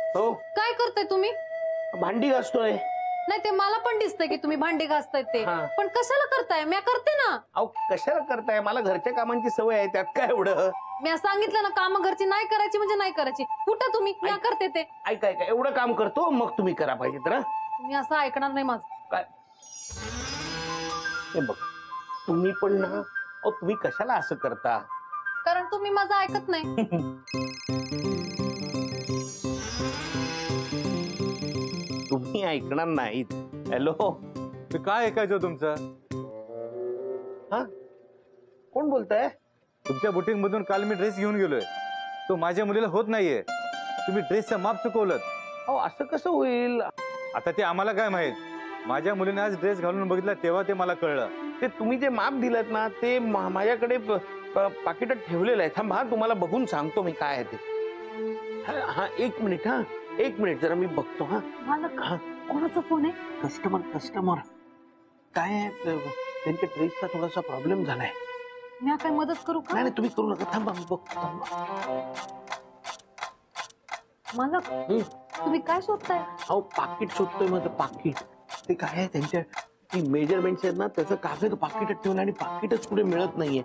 हो. काय करताय तुम्ही? भांडी घासतोय. नाही ते मला पण दिसतंय की तुम्ही भांडी घासताय ते, पण कशाला करताय? मी करते ना. अहो कशाला करताय? मला घरच्या कामांची सवय आहे, त्यात काय एवढं? मी सांगितलं ना काम घरची नाही करायची म्हणजे नाही करायची. कुठं तुम्ही? मी करते ते. ऐका ऐका, एवढं काम करतो मग तुम्ही करा पाहिजे तर. तुम्ही असं ऐकणार नाही माझं. काय हे बघ, तुम्ही पण ना, अहो तुम्ही कशाला असं करता? कारण तुम्ही माझं ऐकत नाही. तुम्ही ऐकणार नाहीत. हॅलो, काय ऐकायचं तुमचं? हा कोण बोलताय? तुमच्या बुटीक मधून काल मी ड्रेस घेऊन गेलोय, तो माझ्या मुलीला होत नाहीये. तुम्ही ड्रेसचं माप चुकवलं. अहो असं कसं होईल? आता ते आम्हाला काय माहित. माझ्या मुलीने आज ड्रेस घालून बघितला तेव्हा ते मला कळलं. ते तुम्ही जे माप दिलं ना ते माझ्याकडे पाकिटात ठेवलेलं आहे. थांब, हा तुम्हाला बघून सांगतो मी काय आहे ते. हा एक मिनिट, हा एक मिनिट जरा मी बघतो. हा कोणाचा फोन आहे? कस्टमर काय आहे, त्यांच्या ड्रेसचा थोडासा प्रॉब्लेम झालाय. मी काय मदत करू का? नाही तुम्ही करू नका, थांबा मी बघतो. मालक तुम्ही काय शोधताय? अहो पाकिट शोधतोय माझं पाकिट. ते काय आहे त्यांच्या ती मेजरमेंट्स आहेत ना, त्याचं कागद पाकिटात ठेवलं आणि पाकिटच कुठे मिळत नाहीये.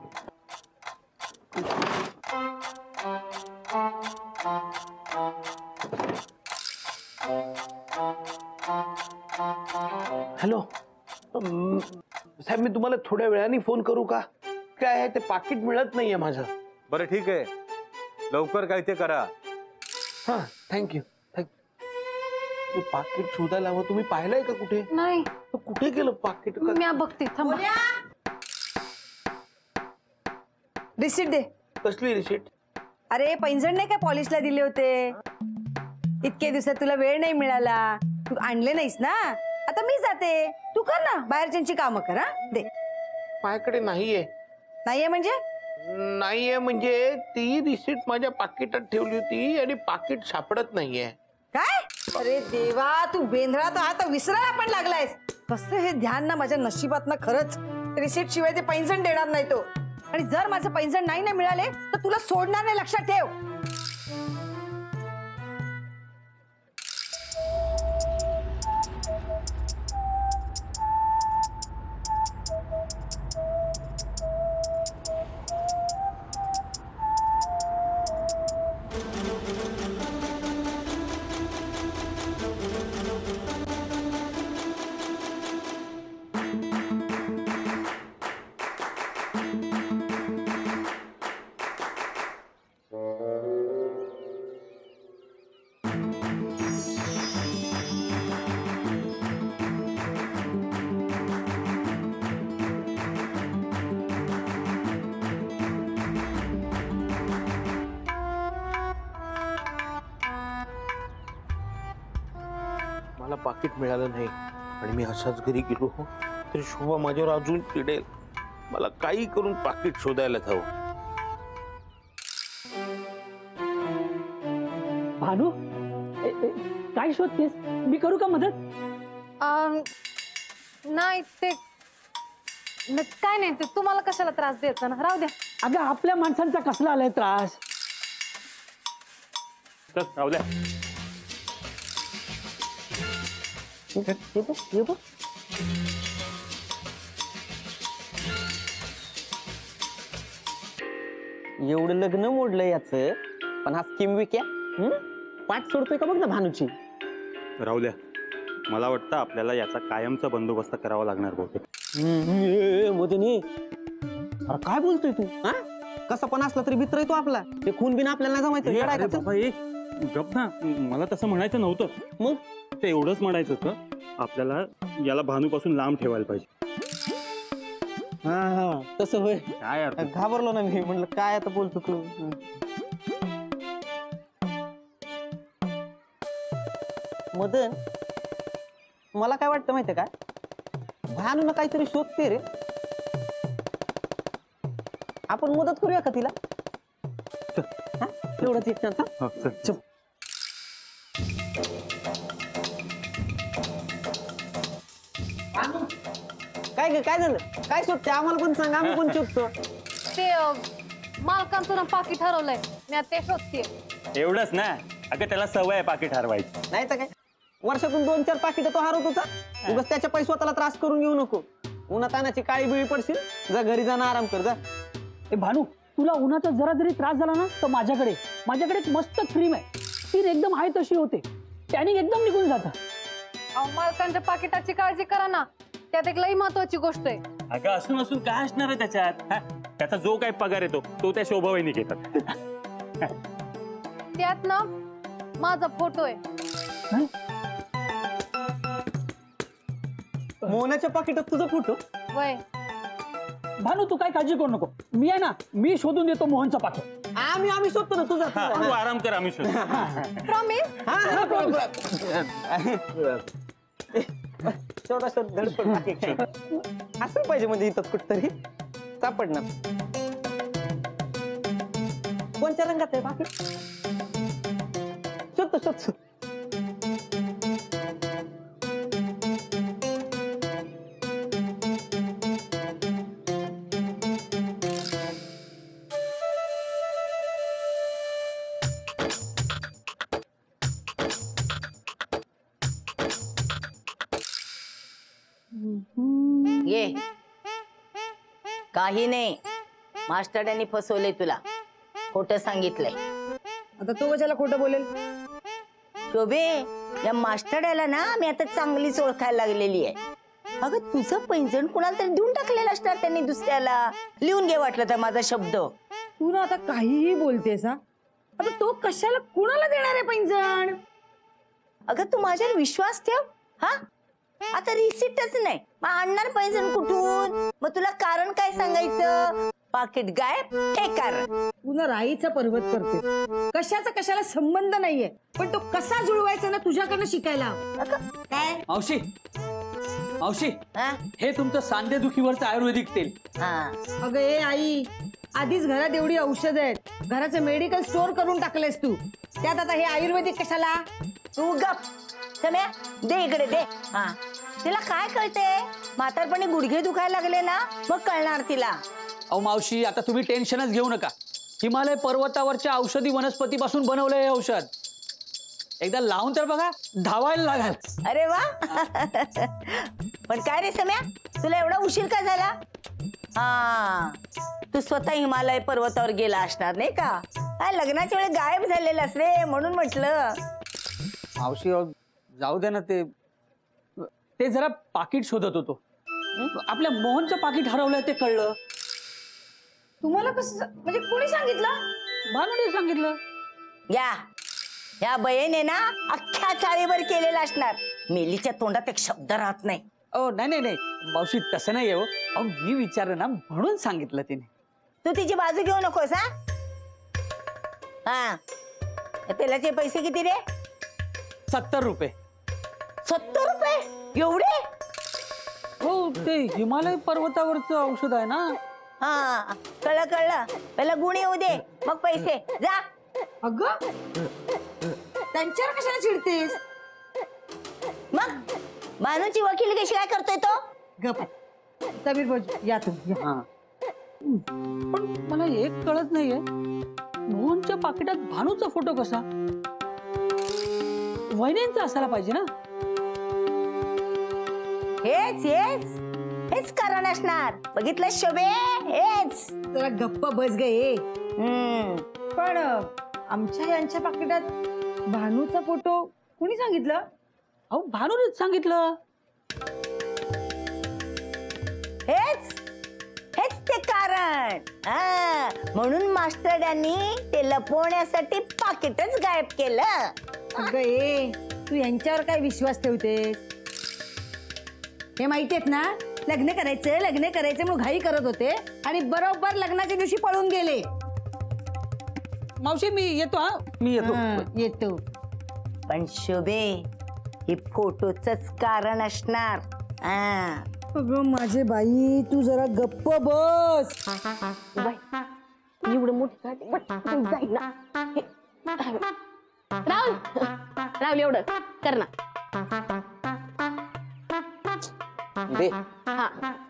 हॅलो साहेब, मी तुम्हाला थोड्या वेळाने फोन करू का? काय आहे ते पाकिट मिळत नाहीये माझं. बरं ठीक आहे, लवकर काय ते करा. हा थँक्यू थँक्यू. पाकिट शोधायला हवं. तुम्ही पाहिलंय का कुठे? नाही. कुठे गेलं पाकिट? मी बघते, थांबा. रिसीट दे. कसली रिसीट? अरे पैंजण नाही काय पॉलिशला दिले होते, इतके दिवसात तुला वेळ नाही मिळाला, तू आणले नाहीस ना. आता मी जाते, तू कर ना बाहेरच्यांची कामं कर. हा दे. माझ्याकडे नाहीये. नाहीये म्हणजे? नाहीये म्हणजे ती रिसीट माझ्या पाकिटात ठेवली होती आणि पाकिट सापडत नाहीये. काय? अरे देवा, तू बेंद्रा तर आता विसरायला पण लागलायस. कसं हे ध्यान ना माझ्या नशिबात ना. खरंच रिसीट शिवाय ते पैंजण देणार नाही तो. आणि जर माझं पैंजण नाही ना मिळाले तर तुला सोडणार नाही, लक्षात ठेव. मला पाकिट मिळालं नाही आणि मी असाच घरी गेलो तरी शोभा माझ्यावर अजून चिडेल. मला काही करून पाकिट शोधायला हवं. भानू काय शोधतेस? मी करू का मदत? नाही ते काय नाही, ते तुम्हाला कशाला त्रास द्यायचा ना, राहू द्या. अगं आपल्या माणसांचा कसला आलाय त्रास. राहू द्या. एवढं लग्न मोडलं याच, पण हा स्कीम विक्या पाठ सोडतोय का बघ ना भानूची. राहू द्या, मला वाटतं आपल्याला याचा कायमचा बंदोबस्त करावा लागणार बहुतेक. मोदिनी अरे काय बोलतोय तू? हा कसा पण असला तरी मित्र आहे तो आपला. ते खून बिन आपल्याला नाही जमायचं. गप ना, मला तसं म्हणायचं नव्हतं. मग ते एवढंच म्हणायचं होतं, आपल्याला याला भानूपासून लांब ठेवायला पाहिजे. हा हा तसं होय. काय अर्थ? घाबरलो ना मी, म्हणलं काय आता बोलतो तू. मदन मला काय वाटतं माहितीये का, भानून काहीतरी शोधते रे. आपण मदत करूया का तिला? तेवढंच एक चल. काय झालं? काय शोधते आम्हाला पण सांग, आम्ही पण शोधतो. ते मालकांचं ना पाकिट हरवलंय, मी ते शोधते. एवढंच ना, अगं त्याला सवय आहे पाकिट हरवायची. नाही तर काय, वर्षातून 2-4 पाकिट तो हरवत होता. उगाच त्याच्या पैसे स्वतःला त्रास करून घेऊ नको. उन्हातानाची काळी बिळी पडशील. जा घरी जाणं आराम कर जा. ए भानू, तुला उन्हाचा जरा जरी त्रास झाला ना तर माझ्याकडे एक मस्त क्रीम आहे. ती एकदम आहे तशी होते, त्याने एकदम निघून जातं. अहो मालकांच्या पाकिटाची काळजी करा ना, त्यात एक लई महत्वाची गोष्ट आहे. अगं असून असून काय असणार आहे त्याच्यात? त्याचा जो काही पगार येतो तो त्या शोभा वहिनी घेतात. त्यात ना माझा फोटो आहे. मोहनाच्या पाकिटात तुझा फोटो? वय भानू तू काय काळजी करू नको, मी आहे ना, मी शोधून देतो मोहनचं पाकिट. आम्ही शोधतो ना तुझा. तू आराम कर, आम्ही शोधू. प्रॉमिस. शोधा शोध धडपड पाकिट शोध. असं पाहिजे म्हणजे इथं कुठतरी सापडणार. कोणत्या रंगात आहे पाकिट? शोध. ये काही नाही, मास्टरांनी फसवले तुला, खोटं सांगितलंय. आता तो कशाला खोटं बोलेल? शोभे, या मास्टराला ना मी आता चांगलीच ओळखायला लागलेली आहे. अगं तुझं पैंजण कुणाला तरी देऊन टाकलेलं असणार त्यांनी दुसऱ्याला. लिहून घे वाटलं तर माझा शब्द. तू ना आता काहीही बोलतेस. हा, आता तो कशाला कुणाला देणार आहे पैंजण? अगं तू माझ्यावर विश्वास ठेव. हा, आता रिसिप्टच नाही, मग आणणार पैंजण कुठून? मग तुला कारण काय सांगायचं? पाकिट गायब हे कारण. पुन्हा राईचा पर्वत करते. कशाचा कशाला संबंध नाहीये, पण तो कसा जुळवायचा ना तुझ्याकडनं शिकायला. काय मावशी, हा? हे तुमचं सांधेदुखीवरचं आयुर्वेदिक तेल. हा, अगं ए आई, आधीच घरात एवढी औषध आहेत, घराचं मेडिकल स्टोअर करून टाकलेस तू, त्यात आता हे आयुर्वेदिक कशाला? तू गप. सम्या, दे इकडे दे. हा, तिला काय कळते? म्हातारपणी गुडघे दुखायला लागले ना मग कळणार तिला. अहो मावशी, आता तुम्ही टेन्शनच घेऊ नका. हिमालय पर्वतावरच्या औषधी वनस्पतीपासून बनवलंय हे औषध. एकदा लावून तर बघा, धावायला लागाल. अरे वा. पण काय रे सम्या, तुला एवढा उशीर का झाला? हा, तू स्वतः हिमालय पर्वतावर गेला असणार नाही का? काय लग्नाच्या वेळी गायब झालेलास रे, म्हणून म्हटलं. मावशी जाऊ दे ना, ते जरा पाकिट शोधत होतो. आपल्या मोहनचं पाकिट हरवलंय ते कळलं. तुम्हाला कसं म्हणजे कोणी सांगितलं? भानुने सांगितलं. या बयेने ना अख्ख्या चाळीवर केलेला असणार. मेलीच्या तोंडात एक शब्द राहत नाही. ओ नाही मावशी, तसं नाही हो. अहो मी विचारलं ना म्हणून सांगितलं तिने. तू तिची बाजू घेऊ नकोस. हा, तेलाचे पैसे किती रे? 70 रुपये. 70 रुपये? एवढे? हो, ते हिमालय पर्वतावरचं औषध आहे ना. हा, कळलं. पहिला गुण येऊ दे मग पैसे. जा. अगं त्यांच्यावर कशाला चिडतेस? मग भानूची वकील कशी काय करतोय तो? गप. समीर भाऊ या तुम्ही या. पण मला एक कळत नाहीये, मोहनच्या पाकिटात भानूचा फोटो कसा? वहिनींचा असायला पाहिजे ना. हेच कारण असणार. बघितलं शोभे, हेच. जरा गप्प बस गे. पण आमच्या यांच्या पाकिटात भानूचा फोटो कुणी सांगितलं? अहो भानूनेच सांगितलं. हेच ते कारण. हा, म्हणून मास्टरांनी ते लपवण्यासाठी पाकिटच गायब केलं. अगं ए, तू यांच्यावर काय विश्वास ठेवतेस? हे माहितीयेत ना, लग्न करायचं म्हणून घाई करत होते आणि बरोबर लग्नाच्या दिवशी पळून गेले. मावशी मी येतो. हा, मी येतो. पण शोभे, हे फोटोचंच कारण असणार. अगं माझे बाई, तू जरा गप्प बस. एवढं मोठं जाईल ना. राहुल एवढं कर ना. दे. हा,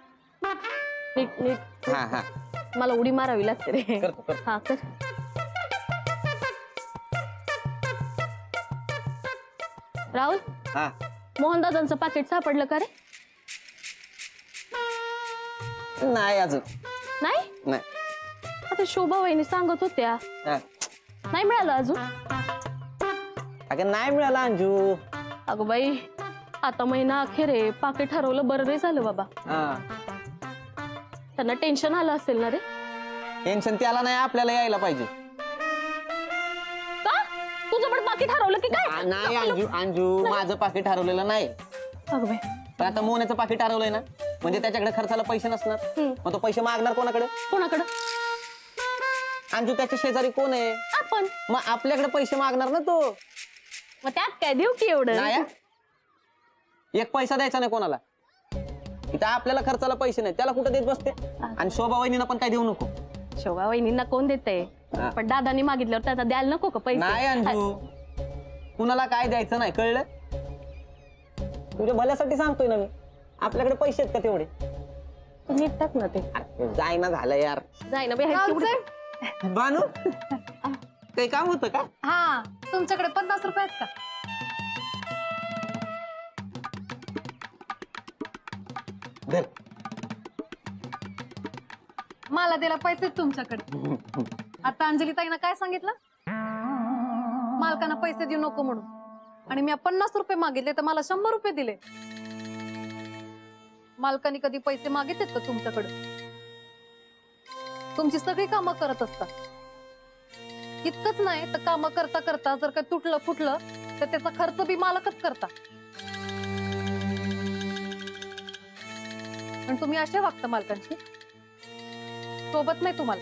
नीट. हा. मला उडी मारावी लागते रे. करतो. हा कर. राहुल हा मोहन दादांचं पाकिट सापडलं का रे? नाही अजून नाही नाही. आता शोभा वहिनी सांगत होत्या हा. नाही मिळालं अजून. अगं नाही मिळाला अंजू. अगं बाई आता महिना अखेर आहे, पाकिट हरवलं बरं नाही झालं बाबा. हा त्यांना टेन्शन आलं असेल ना रे. टेन्शन त्याला नाही, आपल्याला यायला पाहिजे. का तुझं पण पाकिट हरवलं की काय? नाही अंजू अंजू माझं पाकिट हरवलेलं नाही. अगं बाई पण आता मोहनेचं पाकिट हरवलंय ना, म्हणजे त्याच्याकडे खर्चाला पैसे नसणार. मग तो पैसे मागणार कोणाकडे? कोणाकडं? अंजू त्याच्या शेजारी कोण आहे? आपण. मग आपल्याकडे पैसे मागणार ना तो. मग त्यात काय देऊ की एवढं? नाही एक पैसा द्यायचा नाही कोणाला. इथं आपल्याला खर्चाला पैसे नाही, त्याला कुठं देत बसते. आणि शोभा वहिनीला पण काय देऊ नको. शोभा वहिनींना कोण देते? हा. पण दादानी मागितल्यावर त्याचा द्यायला नको का पैसे? नाही अंजू कुणाला काय द्यायचं नाही, कळलं? तुझ्या भल्यासाठी सांगतोय ना मी. आपल्याकडे पैसे आहेत का तेवढे? नीट टाक ना ते. जाय ना झालं यार. जाय ना बाई. बानू काही काम होतं का? हा तुमच्याकडे 50 रुपये आहेत का? धर. मला दिला पैसे तुमच्याकडे. आता अंजली ताईनं काय सांगितलं? मालकांना पैसे देऊ नको म्हणून. आणि मी 50 रुपये मागितले तर मला 100 रुपये दिले. मालकांनी कधी पैसे मागितलेत का तुमच्याकडे? तुमची सगळी कामं करत असतात. इतकंच नाही तर कामं करता करता जर काय तुटलं फुटलं तर त्याचा खर्च बी मालकच करता. पण तुम्ही असे वागता मालकांशी. सोबत नाही तुम्हाला.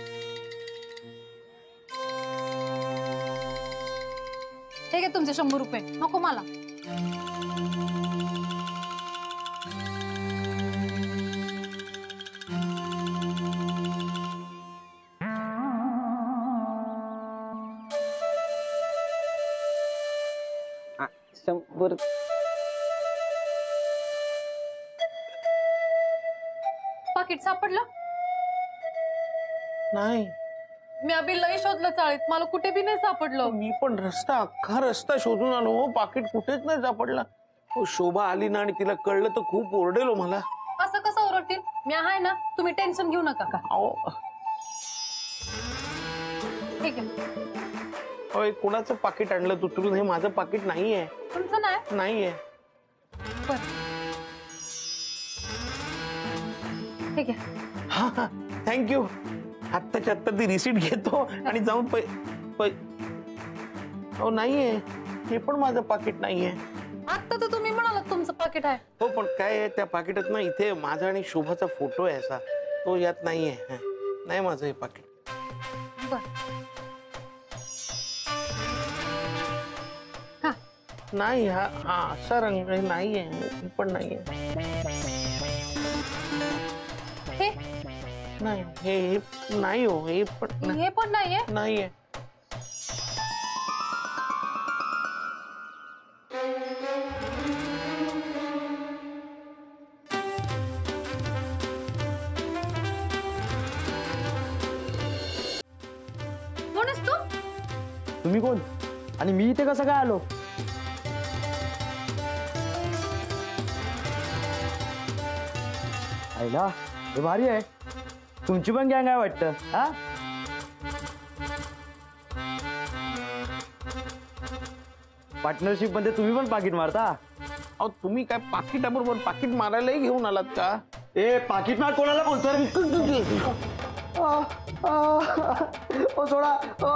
हे घे तुमचे 100 रुपये. नको मला. शंभर. पाकिट सापडलं? नाही. मी अभि लई शोधलं चाळीत, मला कुठे बी नाही सापडलं. मी पण अख्खा रस्ता शोधून आलो हो, पाकिट कुठेच नाही सापडला. हो, शोभा आली ना आणि तिला कळलं तर खूप ओरडेल हो मला. असं कसं ओरडतील? मी आहे ना, तुम्ही टेन्शन घेऊ नका. अहो ठीक आहे. होय, कोणाचं पाकिट आणलं तू? तुला हे माझं पाकिट नाहीये. तुमचं नाही? नाहीये. बरं ठीक आहे. हा हा थँक्यू. आत्ताच्या आत्ता ती रिसीट घेतो आणि जाऊन हो नाहीये, हे पण माझं पाकिट नाहीये. आता तर तुम्ही म्हणालात तुमचं पाकिट आहे. हो पण काय आहे त्या पाकिटात ना, इथे माझा आणि शोभाचा फोटो आहे असा, तो यात नाहीये. नाही माझं हे पाकिट. नाही. हा हा असा रंग नाहीये, पण नाहीये. हे नाही, हे नाही हो, हे पण हे पण नाहीये. नाहीये. कोणच तू? तुम्ही कोण आणि मी इथे कसं काय आलो? आईला हे भारी आहे. तुमची पण गँग आहे वाटतं. हा पार्टनरशिप मध्ये तुम्ही पण पाकिट मारता? अहो तुम्ही काय पाकिटाबरोबर पाकिट मारायलाही घेऊन आलात का? ए पाकिट मार कोणाला बोलतोय? ओ सोडा.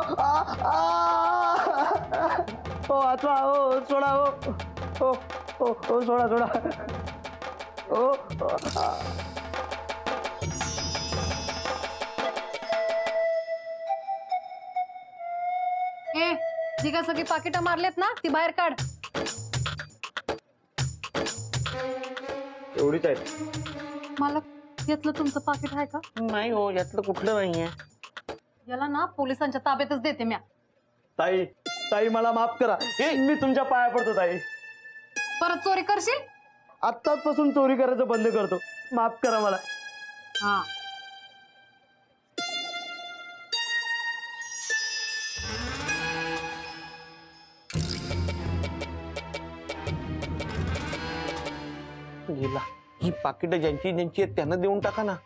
ओ आत्मा. ओ सोडा. ओ ओ ओ सोडा सोडा. ओ ए जी का सगळी पाकिटं मारलेत ना ती बाहेर काढ. एवढीच आहे. मला यातलं तुमचं पाकिट आहे का? नाही हो, यातलं कुठलं नाहीये. याला ना पोलिसांच्या ताब्यातच देते म्या. ताई ताई मला माफ करा. मी तुमच्या पाया पडतो ताई. परत चोरी करशील? आत्तापासून चोरी करायचं बंद करतो. माफ करा मला. हा गेला. ही पाकिट ज्यांची ज्यांची आहेत त्यांना देऊन टाका ना.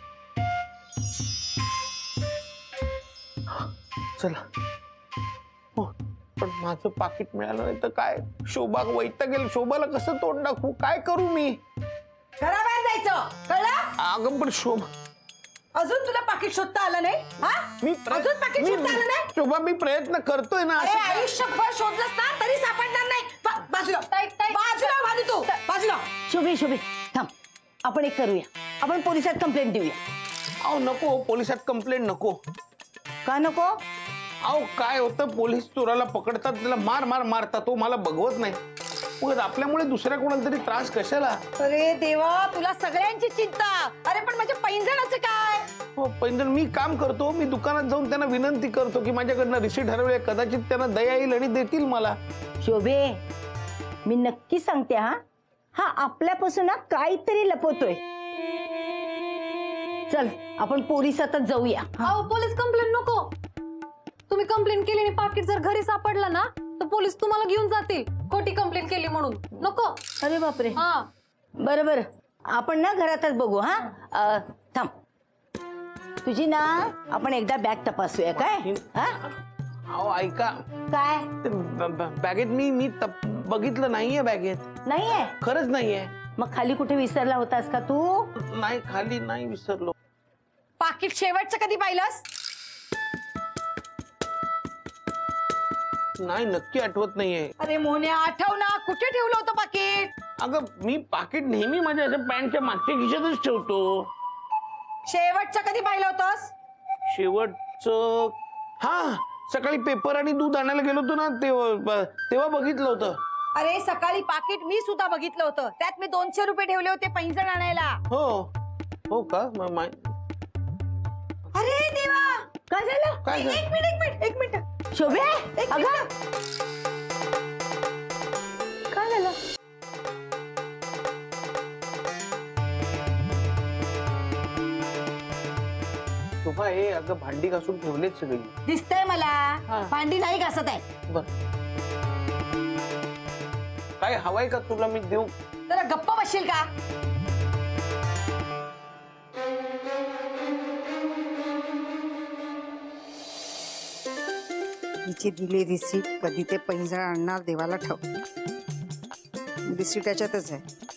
चला. हो, पण माझं पाकिट मिळालं नाही तर काय? शोभा वैतागेल. शोभाला कसं तोंड दाखवू? काय करू मी? घराबाहेर जायचं, कळलं? अगं पण शोभा, अजून तुला पाकिट शोधता आलं नाही? मी अजून पाकिट शोधता आलं नाही? शोभा मी प्रयत्न करतोय ना. अरे आयुष्यभर शोधलंस ना तरी सापडणार नाही. बाजूला बाजूला वाली तू बाजूला. शुभे थांब, आपण एक करूया, आपण पोलिसात कंप्लेंट देऊया. अहो नको, पोलिसात कंप्लेंट नको. का नको? अहो काय होतं, पोलीस चोराला पकडतात, त्याला मार मार मारतात, तो मला बघवत नाही. मग आपल्यामुळे दुसऱ्या कोणाला तरी त्रास कशाला? अरे देवा, तुला सगळ्यांची चिंता. अरे पण माझ्या पैंजणाचं काय? हो पैंजण मी काम करतो. मी दुकानात जाऊन त्यांना विनंती करतो की माझ्याकडनं रिसीट हरवली, कदाचित त्यांना दया येईल आणि देतील मला. शोभे, मी नक्की सांगते, हा आपल्यापासून काहीतरी लपवतोय. चल आपण पोलिसातच जाऊया. अहो पोलीस कंप्लेंट नको. तुम्ही कंप्लेंट केली आणि पाकिट जर घरी सापडलं ना तर पोलीस तुम्हाला घेऊन जातील, खोटी कंप्लेंट केली म्हणून. नको. अरे बापरे. हा बरोबर, आपण ना घरातच बघू. थांब, तुझी ना आपण एकदा बॅग तपासूया काय? अहो ऐका, काय बॅगेत मी बघितलं नाहीये. बॅगेत नाहीये? खरंच नाहीये. मग खाली कुठे विसरला होतास का तू? नाही, खाली नाही विसरलो. पाकिट शेवटचं कधी पाहिलंस? नाही, नक्की आठवत नाहीये. अरे मोहन्या, आठव ना, कुठे ठेवलं होतं पाकिट? अगं मी पाकिट नेहमी माझ्या पॅन्टच्या मागच्या खिशातच ठेवतो. शेवटचं कधी पाहिलं होतंस? शेवटचं सकाळी पेपर आणि दूध आणायला गेलो होतो ना, तेव्हा बघितलं होतं. अरे सकाळी पाकिट मी सुद्धा बघितलं होतं. त्यात मी 200 रुपये ठेवले होते पैंजण आणायला. हो का? अरे देवा, काय झालं? काय झालं? एक मिनिट शोभे, अगं काय झालं? शोभा, हे अगं भांडी घासून ठेवलेत सगळी. दिसतंय मला. भांडी नाही घासत आहे. बर, काय हवाय का तुला? मी देऊ? जरा गप्प बसशील का? तिचे दिले रिसीट, कधी ते पैंजण आणणार देवाला ठाऊ. रिसीट त्याच्यातच आहे.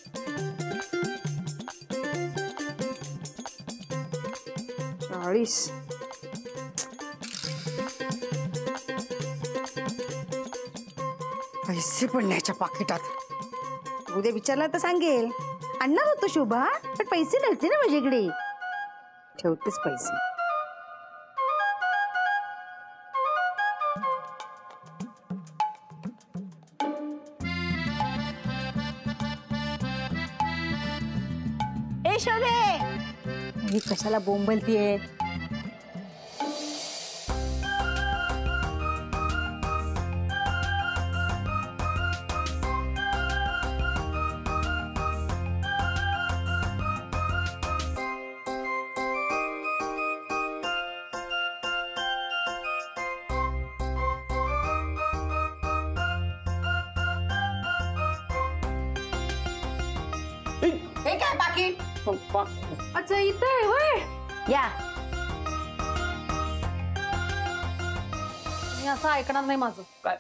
पैसे पण न्यायच्या पाकिटात. उद्या विचारला तर सांगेल. आणणार होतो शोभा, पण पैसे नव्हते ना माझ्याकडे. ठेवतेच पैसे. ए शोभे, मी कशाला बोंबलतीये? हे काय पाकिट? अच्छा, इथे आहे होय. या. मी असं ऐकणार नाही माझं. काय?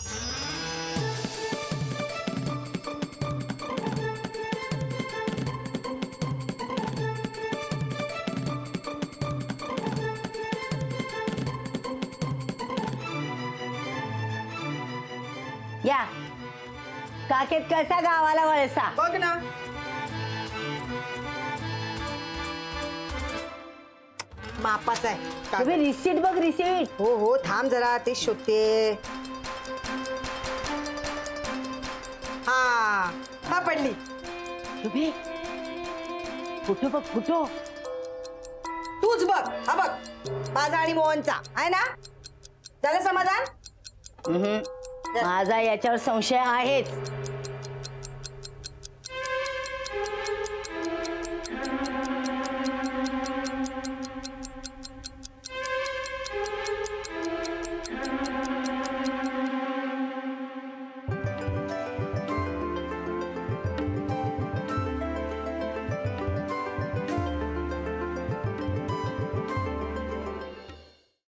या. काकेत कसा गावाला वळसा? बघ ना. मापाच आहे. तुम्ही रिसीट बघ, रिसीट. हो थांब जरा, ते शोधते. सापडली. शुभे, फोटो बघ, फोटो. तूच बघ. हा बघ, माझा आणि मोहनचा आहे ना. झालं समाधान? माझा याच्यावर संशय आहेच.